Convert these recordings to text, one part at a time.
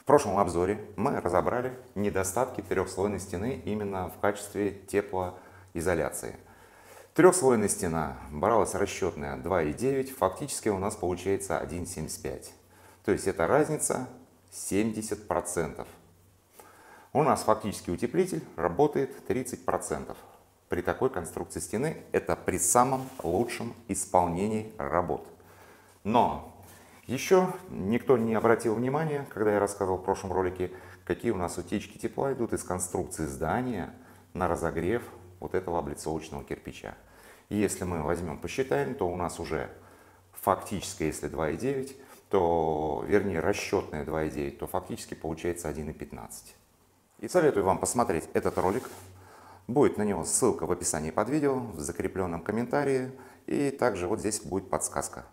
В прошлом обзоре мы разобрали недостатки трехслойной стены именно в качестве теплоизоляции. Трехслойная стена бралась расчетная 2,9, фактически у нас получается 1,75. То есть это разница 70%. У нас фактически утеплитель работает 30%. При такой конструкции стены это при самом лучшем исполнении работ. Но еще никто не обратил внимания, когда я рассказывал в прошлом ролике, какие у нас утечки тепла идут из конструкции здания на разогрев вот этого облицовочного кирпича. И если мы возьмем, посчитаем, то у нас уже фактически, если 2,9, то, вернее, расчетная 2,9, то фактически получается 1,15. И советую вам посмотреть этот ролик. Будет на него ссылка в описании под видео, в закрепленном комментарии. И также вот здесь будет подсказка.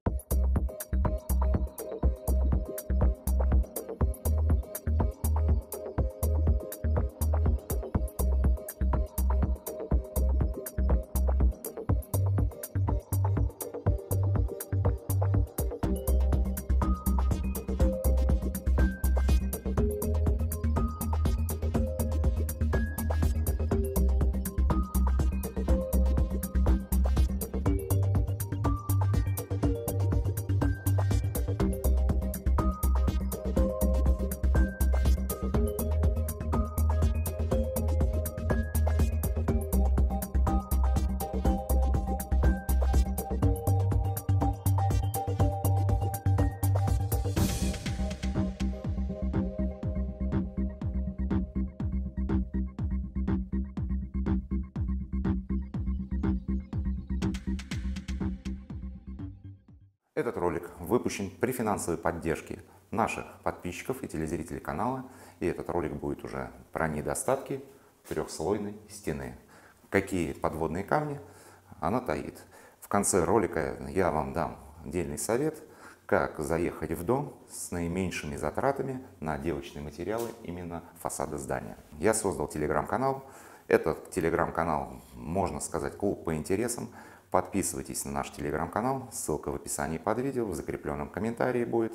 Этот ролик выпущен при финансовой поддержке наших подписчиков и телезрителей канала. И этот ролик будет уже про недостатки трехслойной стены. Какие подводные камни она таит. В конце ролика я вам дам отдельный совет, как заехать в дом с наименьшими затратами на отделочные материалы именно фасада здания. Я создал телеграм-канал. Этот телеграм-канал, можно сказать, клуб по интересам. Подписывайтесь на наш телеграм-канал, ссылка в описании под видео, в закрепленном комментарии будет.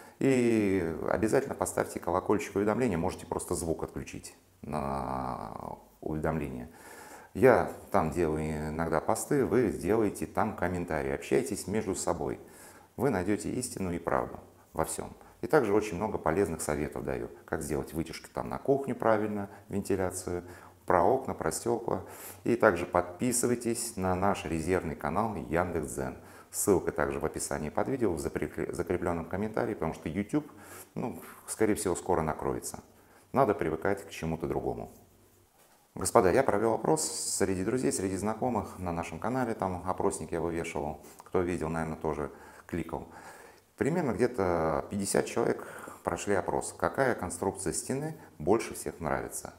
И обязательно поставьте колокольчик уведомления, можете просто звук отключить на уведомления. Я там делаю иногда посты, вы делаете там комментарии, общайтесь между собой. Вы найдете истину и правду во всем. И также очень много полезных советов даю, как сделать вытяжки там на кухню правильно, вентиляцию, про окна, про стекла. И также подписывайтесь на наш резервный канал Яндекс.Дзен. Ссылка также в описании под видео, в закрепленном комментарии, потому что YouTube, скорее всего, скоро накроется. Надо привыкать к чему-то другому. Господа, я провел опрос среди друзей, среди знакомых на нашем канале, там опросник я вывешивал. Кто видел, наверное, тоже кликал. Примерно где-то 50 человек прошли опрос. Какая конструкция стены больше всех нравится?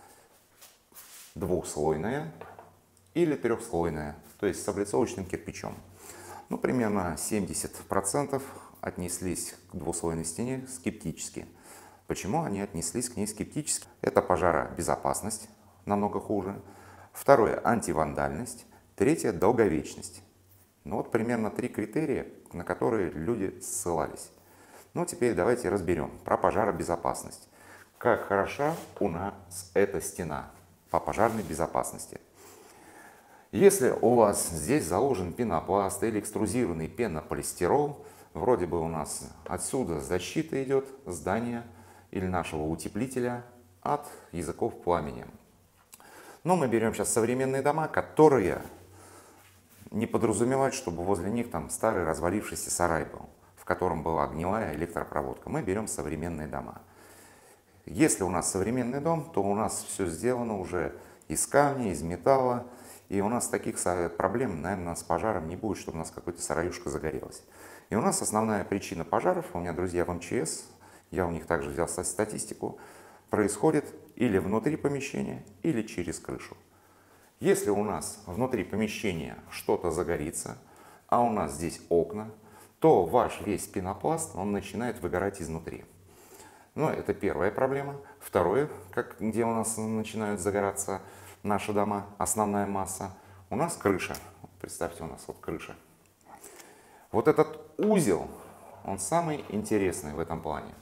Двухслойная или трехслойная, то есть с облицовочным кирпичом. Примерно 70% отнеслись к двухслойной стене скептически. Почему они отнеслись к ней скептически? Это пожаробезопасность, намного хуже. Второе, антивандальность. Третье, долговечность. Примерно 3 критерия, на которые люди ссылались. Теперь давайте разберем про пожаробезопасность. Как хороша у нас эта стена по пожарной безопасности. Если у вас здесь заложен пенопласт или экструзированный пенополистирол, вроде бы у нас отсюда защита идет здания или нашего утеплителя от языков пламени. Но мы берем сейчас современные дома, которые не подразумевают, чтобы возле них там старый развалившийся сарай был, в котором была гнилая электропроводка. Мы берем современные дома. Если у нас современный дом, то у нас все сделано уже из камня, из металла. И у нас таких проблем, наверное, с пожаром не будет, чтобы у нас какой-то сараюшка загорелась. И у нас основная причина пожаров, у меня друзья в МЧС, я у них также взял статистику, происходит или внутри помещения, или через крышу. Если у нас внутри помещения что-то загорится, а у нас здесь окна, то ваш весь пенопласт, он начинает выгорать изнутри. Это первая проблема. Второе, где у нас начинают загораться наши дома, основная масса, у нас крыша. Представьте, у нас вот крыша. Вот этот узел, он самый интересный в этом плане.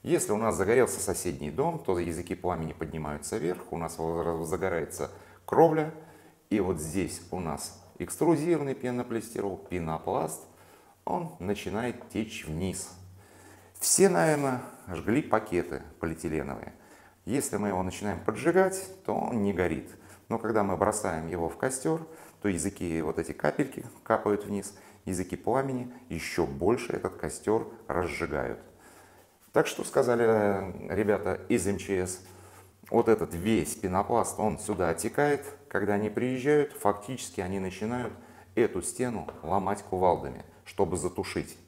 Если у нас загорелся соседний дом, то языки пламени поднимаются вверх, у нас загорается кровля, и вот здесь у нас экструзивный пенополистирол, пенопласт, он начинает течь вниз. Все, наверное, жгли пакеты полиэтиленовые. Если мы его начинаем поджигать, то он не горит. Но когда мы бросаем его в костер, то языки, вот эти капельки капают вниз, языки пламени еще больше этот костер разжигают. Так что сказали ребята из МЧС, вот этот весь пенопласт, он сюда оттекает. Когда они приезжают, фактически они начинают эту стену ломать кувалдами, чтобы затушить.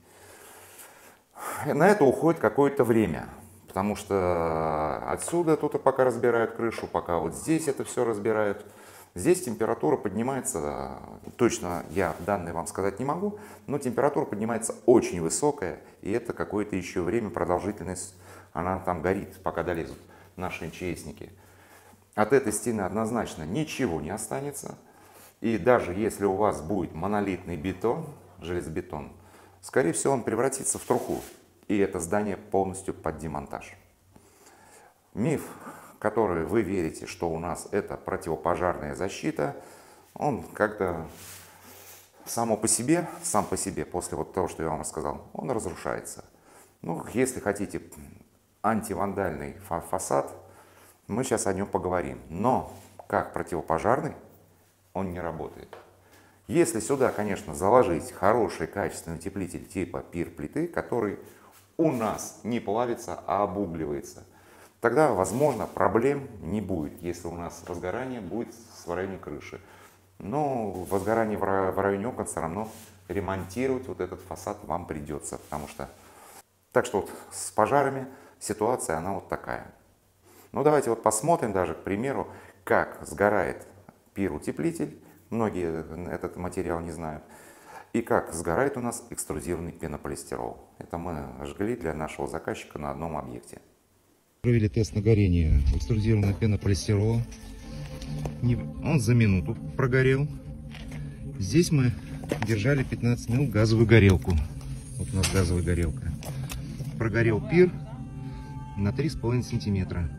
На это уходит какое-то время, потому что отсюда тут пока разбирают крышу, пока вот здесь это все разбирают. Здесь температура поднимается, точно я данные вам сказать не могу, но температура поднимается очень высокая, и это какое-то еще время, продолжительность, она там горит, пока долезут наши МЧСники. От этой стены однозначно ничего не останется, и даже если у вас будет монолитный бетон, железобетон, скорее всего он превратится в труху, и это здание полностью под демонтаж. Миф, который вы верите, что у нас это противопожарная защита, он как-то сам по себе, после вот того, что я вам рассказал, он разрушается. Ну, если хотите антивандальный фасад, мы сейчас о нем поговорим. Но как противопожарный он не работает. Если сюда, конечно, заложить хороший качественный утеплитель типа пир-плиты, который у нас не плавится, а обугливается, тогда, возможно, проблем не будет, если у нас возгорание будет в районе крыши. Но возгорание в районе окон все равно ремонтировать вот этот фасад вам придется, потому что... Так что вот с пожарами ситуация, она вот такая. Ну, давайте вот посмотрим даже, к примеру, как сгорает пир-утеплитель. Многие этот материал не знают. И как сгорает у нас экструзивный пенополистирол. Это мы жгли для нашего заказчика на одном объекте. Провели тест на горение экструзированного пенополистирола. Он за минуту прогорел. Здесь мы держали 15 минут газовую горелку. Вот у нас газовая горелка. Прогорел пир на 3,5 сантиметра.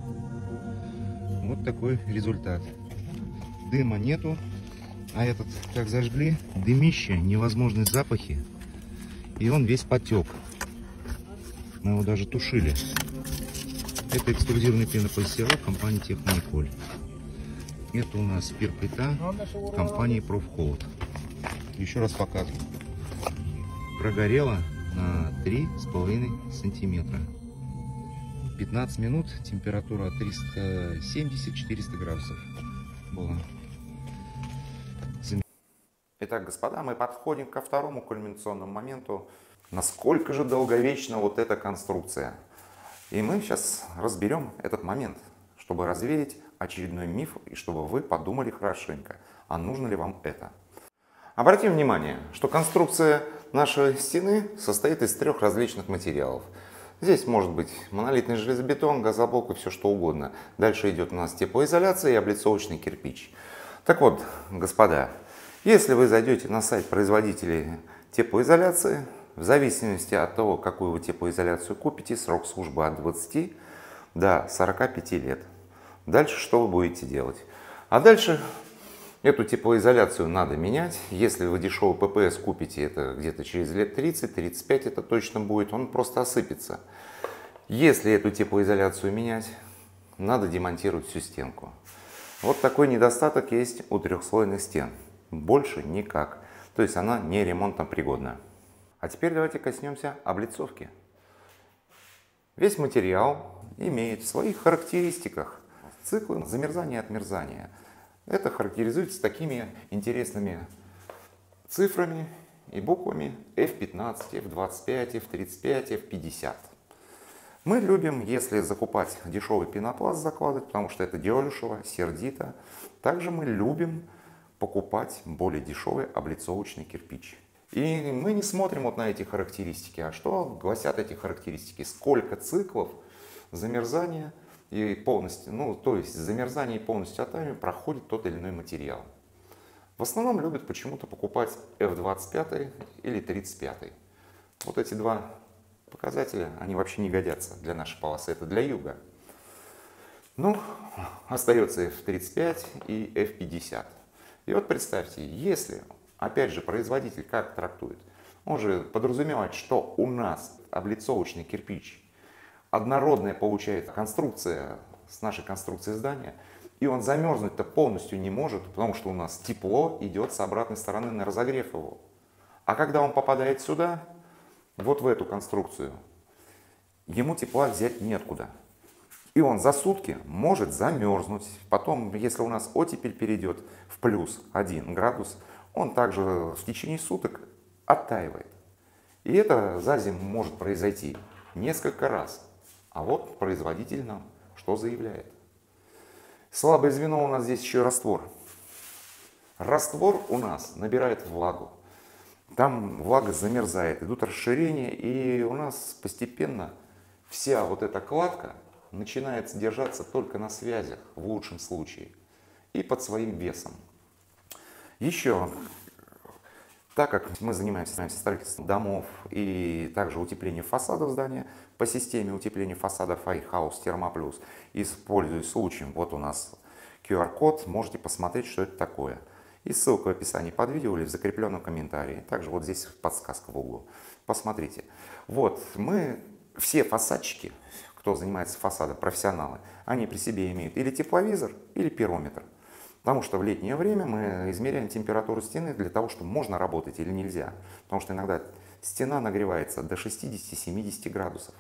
Вот такой результат. Дыма нету. А этот, как зажгли, дымище, невозможные запахи. И он весь потек. Мы его даже тушили. Это экструзированный пенополистирол компании Технониколь. Это у нас пир-плита компании Профхолод. Еще раз показываю. Прогорело на 3,5 сантиметра. 15 минут, температура 370-400 градусов была. Итак, господа, мы подходим ко второму кульминационному моменту. Насколько же долговечна вот эта конструкция? И мы сейчас разберем этот момент, чтобы развеять очередной миф и чтобы вы подумали хорошенько, а нужно ли вам это. Обратим внимание, что конструкция нашей стены состоит из 3 различных материалов. Здесь может быть монолитный железобетон, газоблок и все что угодно. Дальше идет у нас теплоизоляция и облицовочный кирпич. Так вот, господа, если вы зайдете на сайт производителей теплоизоляции, в зависимости от того, какую вы теплоизоляцию купите, срок службы от 20 до 45 лет. Дальше что вы будете делать? А дальше эту теплоизоляцию надо менять. Если вы дешевый ППС купите, это где-то через лет 30-35 это точно будет, он просто осыпется. Если эту теплоизоляцию менять, надо демонтировать всю стенку. Вот такой недостаток есть у трехслойных стен. Больше никак. То есть она не ремонтно пригодна. А теперь давайте коснемся облицовки. Весь материал имеет в своих характеристиках циклы замерзания и отмерзания. Это характеризуется такими интересными цифрами и буквами F15, F25, F35, F50. Мы любим, если закупать дешевый пенопласт, закладывать, потому что это дешево, сердито. Также мы любим покупать более дешевый облицовочный кирпич. И мы не смотрим вот на эти характеристики, а что гласят эти характеристики, сколько циклов замерзания и полностью, то есть замерзание и полностью оттаивание проходит тот или иной материал. В основном любят почему-то покупать F25 или 35. Вот эти два показатели, они вообще не годятся для нашей полосы, это для юга. Ну, остается F35 и F50. И вот представьте, если, опять же, производитель как трактует, он же подразумевает, что у нас облицовочный кирпич, однородная получается конструкция с нашей конструкцией здания, и он замерзнуть-то полностью не может, потому что у нас тепло идет с обратной стороны на разогрев его. А когда он попадает сюда, вот в эту конструкцию, ему тепла взять неоткуда. И он за сутки может замерзнуть. Потом, если у нас оттепель перейдет в плюс 1 градус, он также в течение суток оттаивает. И это за зиму может произойти несколько раз. А вот производитель нам что заявляет? Слабое звено у нас здесь еще раствор. Раствор у нас набирает влагу. Там влага замерзает, идут расширения, и у нас постепенно вся вот эта кладка начинает держаться только на связях, в лучшем случае, и под своим весом. Еще, так как мы занимаемся строительством домов и также утеплением фасадов здания, по системе утепления фасадов iHouse Thermoplus, используясь случаем, вот у нас QR-код, можете посмотреть, что это такое. И ссылка в описании под видео или в закрепленном комментарии. Также вот здесь подсказка в углу. Посмотрите. Вот мы, все фасадчики, кто занимается фасадом, профессионалы, они при себе имеют или тепловизор, или пирометр. Потому что в летнее время мы измеряем температуру стены для того, чтобы можно работать или нельзя. Потому что иногда стена нагревается до 60-70 градусов.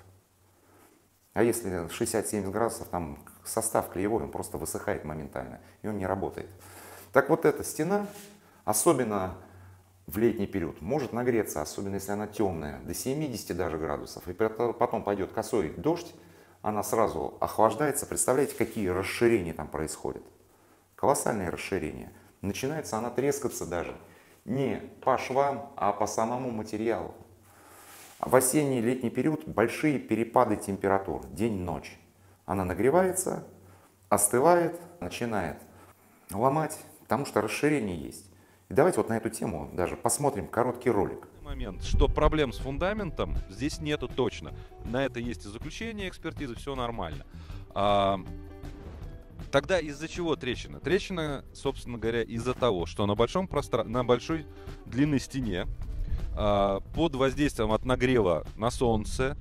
А если 60-70 градусов, там состав клеевой, он просто высыхает моментально, и он не работает. Так вот эта стена, особенно в летний период, может нагреться, особенно если она темная, до 70 даже градусов. И потом пойдет косой дождь, она сразу охлаждается. Представляете, какие расширения там происходят? Колоссальные расширения. Начинается она трескаться даже не по швам, а по самому материалу. В осенний и летний период большие перепады температур, день-ночь. Она нагревается, остывает, начинает ломать, потому что расширение есть. И давайте вот на эту тему даже посмотрим короткий ролик. Момент, что проблем с фундаментом здесь нету точно. На это есть и заключение экспертизы, все нормально. Тогда из-за чего трещина? Трещина, собственно говоря, из-за того, что на большой длинной стене под воздействием от нагрева на солнце,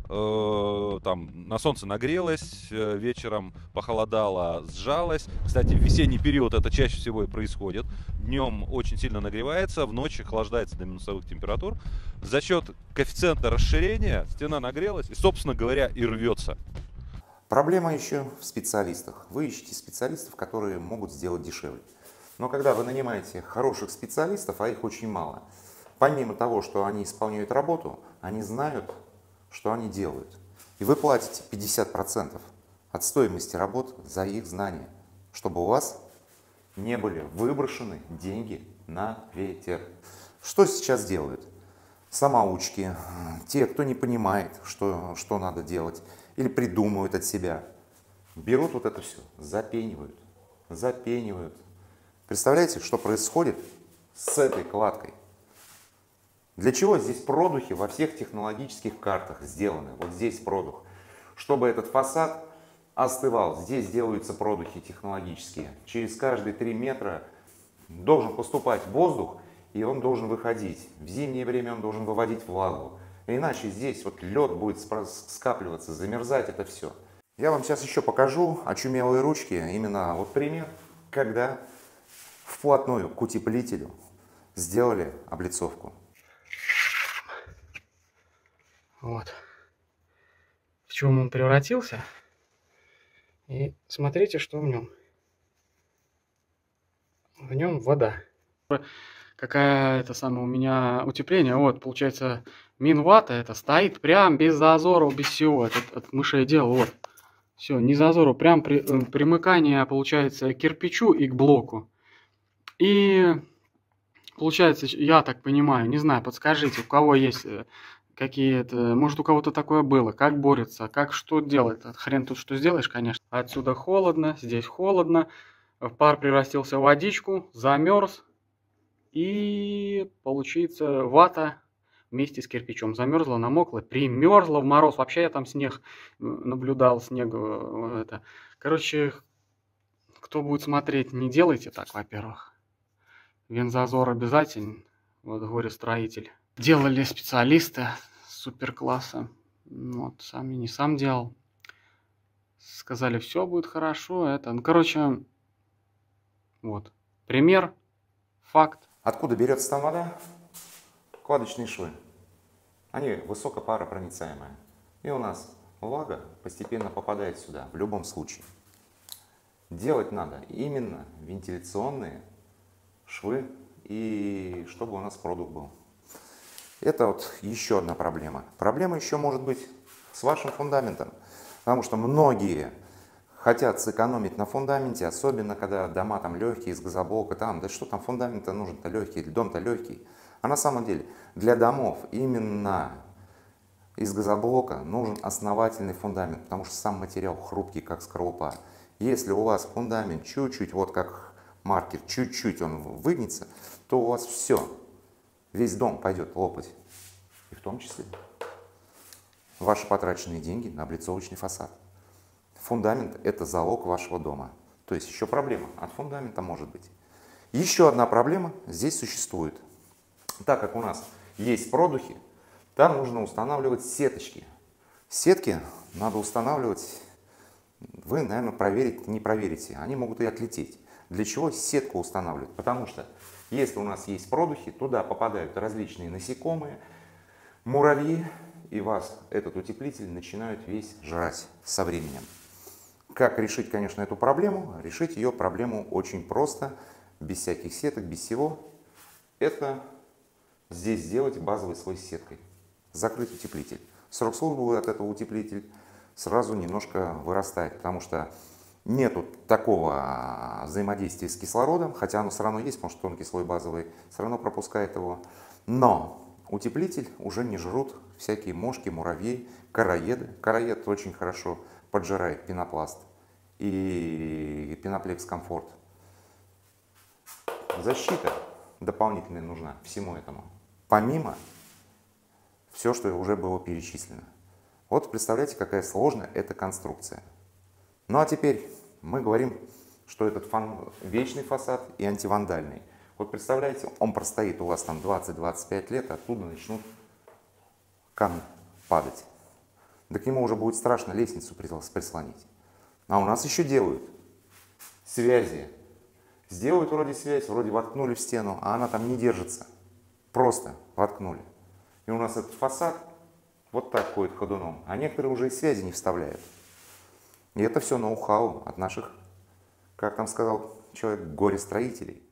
на солнце нагрелось, вечером похолодало, сжалось. Кстати, в весенний период это чаще всего и происходит. Днем очень сильно нагревается, в ночь охлаждается до минусовых температур. За счет коэффициента расширения стена нагрелась и, собственно говоря, и рвется. Проблема еще в специалистах. Вы ищете специалистов, которые могут сделать дешевле. Но когда вы нанимаете хороших специалистов, а их очень мало, помимо того, что они исполняют работу, они знают, что они делают. И вы платите 50% от стоимости работ за их знания, чтобы у вас не были выброшены деньги на ветер. Что сейчас делают? Самоучки, те, кто не понимает, что надо делать, или придумывают от себя, берут вот это все, запенивают. Представляете, что происходит с этой кладкой? Для чего здесь продухи во всех технологических картах сделаны? Вот здесь продух. Чтобы этот фасад остывал, здесь делаются продухи технологические. Через каждые 3 метра должен поступать воздух, и он должен выходить. В зимнее время он должен выводить влагу. Иначе здесь вот лед будет скапливаться, замерзать это все. Я вам сейчас еще покажу очумелые ручки. Именно вот пример, когда вплотную к утеплителю сделали облицовку. Вот. В чем он превратился. И смотрите, что в нем. В нем вода. Какая это самое у меня утепление. Вот, получается, минвата это стоит прям без зазоров, без всего. Это от мышей дело. Вот. Все, не зазору. Прям примыкание, получается, к кирпичу и к блоку. И получается, я так понимаю, не знаю, подскажите, у кого есть какие-то, может, у кого-то такое было, как борется, как что делать. Хрен тут что сделаешь, конечно. Отсюда холодно, здесь холодно. Пар превратился в водичку, замерз. И получится вата вместе с кирпичом. Замерзла, намокла, примерзла в мороз. Вообще я там снег наблюдал, снег это. Короче, кто будет смотреть, не делайте так, во-первых. Вензазор обязательно. Вот горе-строитель. Делали специалисты суперкласса. Вот, сами не сам делал. Сказали, все будет хорошо. Это, ну, короче, вот. Пример, факт. Откуда берется там вода? Кладочные швы. Они высокопаропроницаемые. И у нас влага постепенно попадает сюда, в любом случае. Делать надо именно вентиляционные швы, и чтобы у нас продукт был. Это вот еще одна проблема. Проблема еще может быть с вашим фундаментом. Потому что многие хотят сэкономить на фундаменте, особенно когда дома там легкие, из газоблока, там, да что там фундамент-то нужен-то легкий, дом-то легкий. А на самом деле для домов именно из газоблока нужен основательный фундамент, потому что сам материал хрупкий, как скорлупа. Если у вас фундамент чуть-чуть, вот как маркер, чуть-чуть он выгнется, то у вас все, весь дом пойдет лопать. И в том числе ваши потраченные деньги на облицовочный фасад. Фундамент – это залог вашего дома. То есть еще проблема от фундамента может быть. Еще одна проблема здесь существует. Так как у нас есть продухи, там нужно устанавливать сеточки. Сетки надо устанавливать, вы, наверное, не проверите, они могут и отлететь. Для чего сетку устанавливать? Потому что если у нас есть продухи, туда попадают различные насекомые, муравьи, и вас этот утеплитель начинают весь жрать со временем. Как решить, конечно, эту проблему? Решить ее проблему очень просто, без всяких сеток, без всего. Это здесь сделать базовый слой с сеткой. Закрыть утеплитель. Срок службы от этого утеплителя сразу немножко вырастает, потому что нету такого взаимодействия с кислородом, хотя оно все равно есть, потому что тонкий слой базовый все равно пропускает его. Но утеплитель уже не жрут всякие мошки, муравьи, короеды. Короед очень хорошо поджирает пенопласт и пеноплекс комфорт. Защита дополнительная нужна всему этому. Помимо все, что уже было перечислено. Вот представляете, какая сложная эта конструкция. Ну а теперь мы говорим, что этот вечный фасад и антивандальный. Вот представляете, он простоит у вас там 20-25 лет, оттуда начнут камни падать. Да к нему уже будет страшно лестницу прислонить. А у нас еще делают связи. Сделают вроде связь, вроде воткнули в стену, а она там не держится. Просто воткнули. И у нас этот фасад вот так ходит ходуном. А некоторые уже и связи не вставляют. И это все ноу-хау от наших, как там сказал человек, горе-строителей.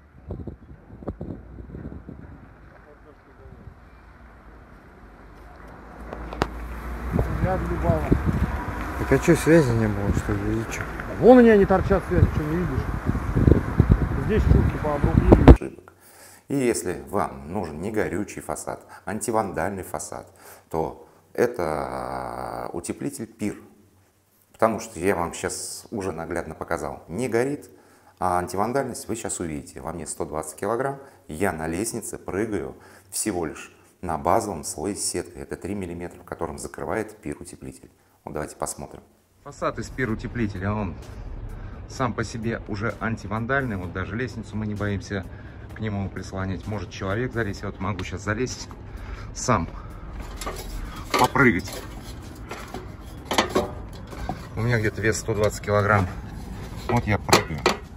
Так а что, связи не было, что ли, или что? Вон они торчат связи, что не видишь. Здесь шутки по обрублению. И если вам нужен не горючий фасад, антивандальный фасад, то это утеплитель ПИР. Потому что я вам сейчас уже наглядно показал, не горит, а антивандальность вы сейчас увидите. Во мне 120 килограмм, я на лестнице прыгаю всего лишь на базовом слое с сеткой. Это 3 мм, которым закрывает ПИР-утеплитель. Вот давайте посмотрим. Фасад из ПИР-утеплителя, он сам по себе уже антивандальный. Вот даже лестницу мы не боимся к нему прислонять. Может человек залезть. Я вот могу сейчас залезть сам, попрыгать. У меня где-то вес 120 килограмм. Вот я прыгаю.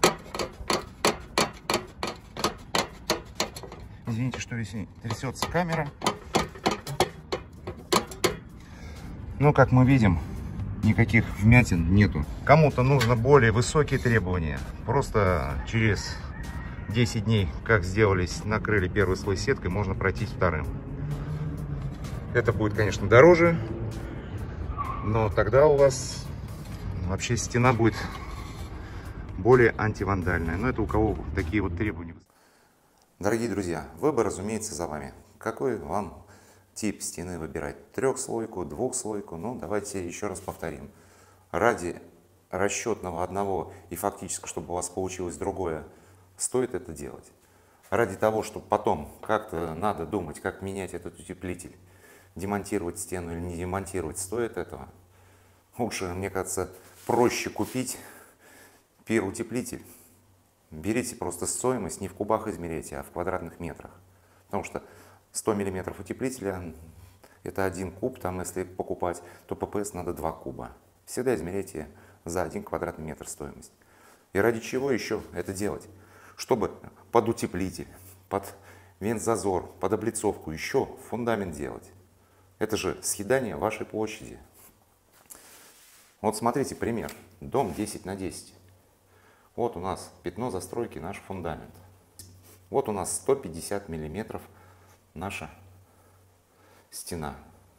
Извините, что трясется камера. Но, как мы видим, никаких вмятин нету. Кому-то нужно более высокие требования. Просто через 10 дней, как сделались, накрыли первый слой сеткой, можно пройтись вторым. Это будет, конечно, дороже, но тогда у вас вообще стена будет более антивандальная. Но это у кого такие вот требования. Дорогие друзья, выбор, разумеется, за вами. Какой вам тип стены выбирать? Трехслойку, двухслойку? Ну, давайте еще раз повторим. Ради расчетного одного и фактически, чтобы у вас получилось другое, стоит это делать. ради того, чтобы потом как-то надо думать, как менять этот утеплитель, демонтировать стену или не демонтировать, стоит этого? Лучше, мне кажется, проще купить пироутеплитель. Берите просто стоимость, не в кубах измеряйте, а в квадратных метрах. Потому что 100 миллиметров утеплителя — это 1 куб, там если покупать, то ППС надо 2 куба. Всегда измеряйте за 1 квадратный метр стоимость. И ради чего еще это делать? Чтобы под утеплитель, под вентзазор, под облицовку еще фундамент делать. Это же съедание вашей площади. Вот смотрите пример. Дом 10 на 10. Вот у нас пятно застройки, наш фундамент. Вот у нас 150 миллиметров наша стена.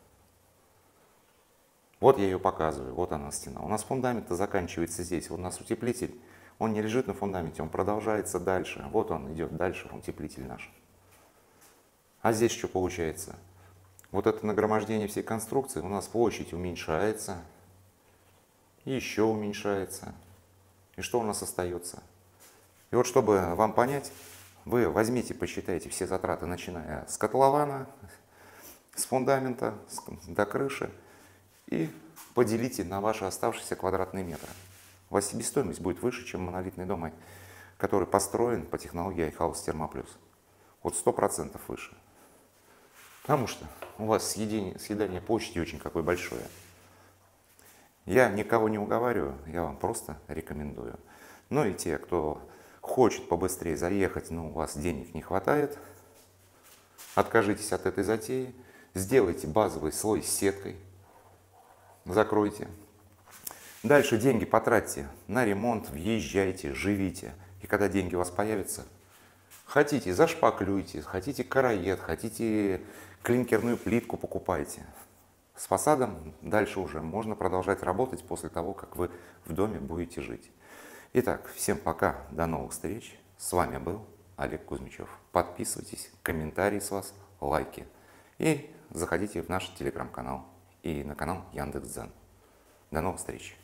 Вот я ее показываю, вот она стена. У нас фундамент-то заканчивается здесь. Вот у нас утеплитель, он не лежит на фундаменте, он продолжается дальше. Вот он идет дальше, утеплитель наш. А здесь что получается? Вот это нагромождение всей конструкции, у нас площадь уменьшается, еще уменьшается. И что у нас остается? И вот чтобы вам понять, вы возьмите, посчитайте все затраты, начиная с котлована, с фундамента до крыши, и поделите на ваши оставшиеся квадратные метры. У вас себестоимость будет выше, чем монолитный дом, который построен по технологии iHouse Thermoplus. Вот 100% выше. Потому что у вас съедание площади очень какое большое. Я никого не уговариваю, я вам просто рекомендую. Ну и те, кто хочет побыстрее заехать, но у вас денег не хватает, откажитесь от этой затеи, сделайте базовый слой с сеткой, закройте. Дальше деньги потратьте на ремонт, въезжайте, живите. И когда деньги у вас появятся, хотите зашпаклюйте, хотите караед, хотите клинкерную плитку покупайте. С фасадом дальше уже можно продолжать работать после того, как вы в доме будете жить. Итак, всем пока, до новых встреч. С вами был Олег Кузьмичев. Подписывайтесь, комментарии с вас, лайки. И заходите в наш телеграм-канал и на канал Яндекс.Дзен. До новых встреч.